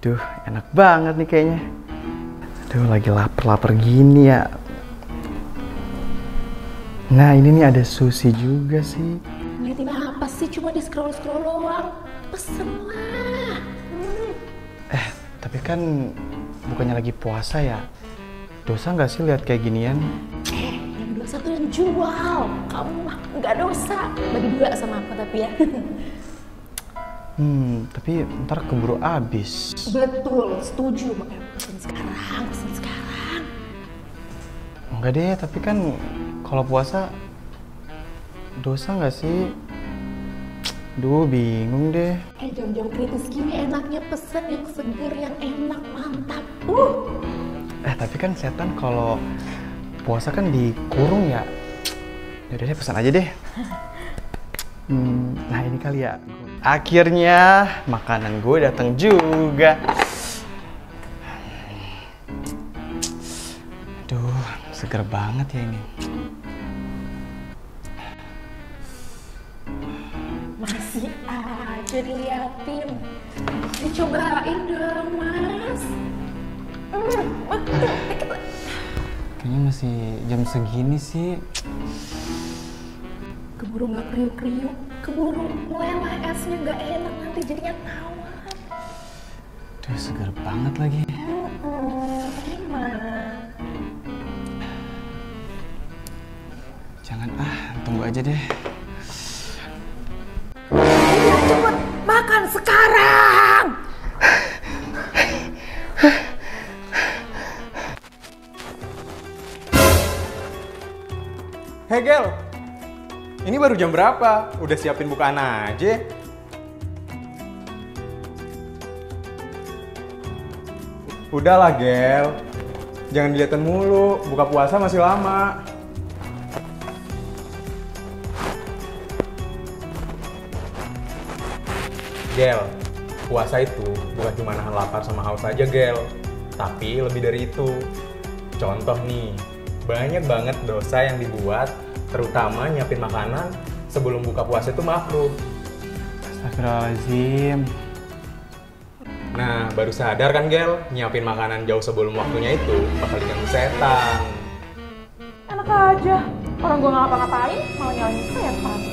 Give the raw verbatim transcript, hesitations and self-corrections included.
Duh, enak banget nih kayaknya. Duh, lagi lapar-lapar gini ya. Nah, ini nih ada sushi juga sih. Ngeliatin apa sih? Cuma di scroll-scroll doang. Pesen lah. Hmm. Eh, tapi kan bukannya lagi puasa ya? Dosa nggak sih lihat kayak ginian? Eh, yang dosa tuh yang jual. Kamu mah nggak dosa. Bagi dua sama aku tapi ya. Hmm, tapi ntar keburu abis. Betul, setuju. Makanya pesen sekarang, pesen sekarang. Enggak deh, tapi kan kalau puasa dosa nggak sih? Duh, bingung deh. Eh, jam-jam kritis gini enaknya pesen yang seger, yang enak, mantap. Uh. Eh, tapi kan setan kalau puasa kan dikurung ya. Yaudah deh, pesan aja deh. Hmm, nah ini kali ya. Akhirnya makanan gue datang juga. Aduh, seger banget ya ini. Masih aja diliatin. Dicobain dong, Mas. Hmm, betul. Kayaknya masih jam segini sih. Keburu nggak kriuk-kriuk, keburu meleleh esnya nggak enak nanti jadinya tawar. Duh, seger banget lagi. Hmm, gimana? Jangan ah, tunggu aja deh. Udah cepet, makan sekarang! Hei Gel, ini baru jam berapa? Udah siapin bukaan aja? Udahlah Gel, jangan dilihatin mulu, buka puasa masih lama. Gel, puasa itu bukan cuma nahan lapar sama haus aja Gel, tapi lebih dari itu. Contoh nih, banyak banget dosa yang dibuat, terutama nyiapin makanan sebelum buka puasa itu makruh. Astagfirullahaladzim. Nah, baru sadar kan Gel, nyiapin makanan jauh sebelum waktunya itu bakal diganggu setan. Enak aja, orang gue nggak ngapa-ngapain malah nyalain setan.